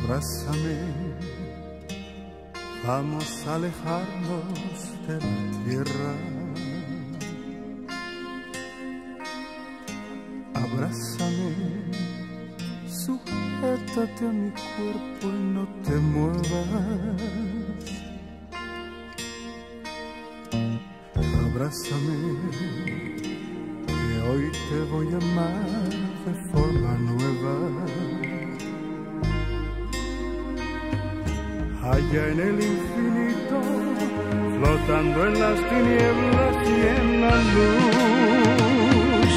Abrázame, vamos a alejarnos de la tierra. Abrázame, sujétate a mi cuerpo y no te muevas. Abrázame, que hoy te voy a amar de forma nueva. Allá en el infinito, flotando en las tinieblas y en la luz,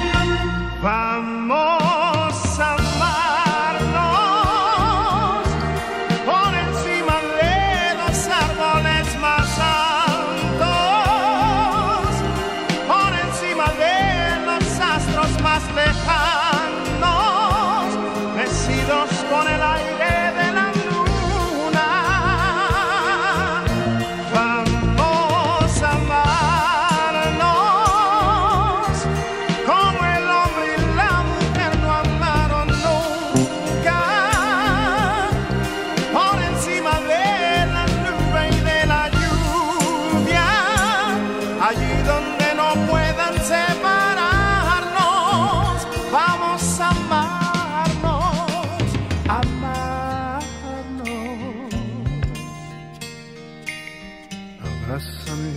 vamos a amarnos por encima de los árboles más altos, por encima de los astros más lejanos, mecidos con el aire de la luna. Vamos a amarnos como el hombre y la mujer no amaron nunca, por encima de la nube y de la lluvia, allí donde no puedan separarnos. Vamos a amarnos, amarnos. Abrázame,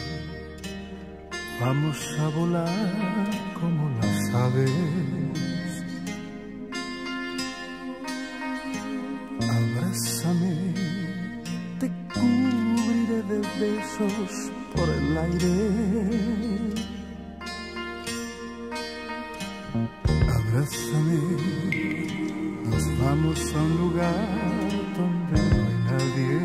vamos a volar como las aves. Abrázame, te cubriré de besos por el aire. Abrázame, nos vamos a un lugar donde no hay nadie.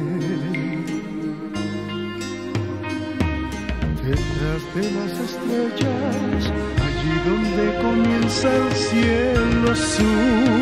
Detrás de las estrellas, allí donde comienza el cielo azul.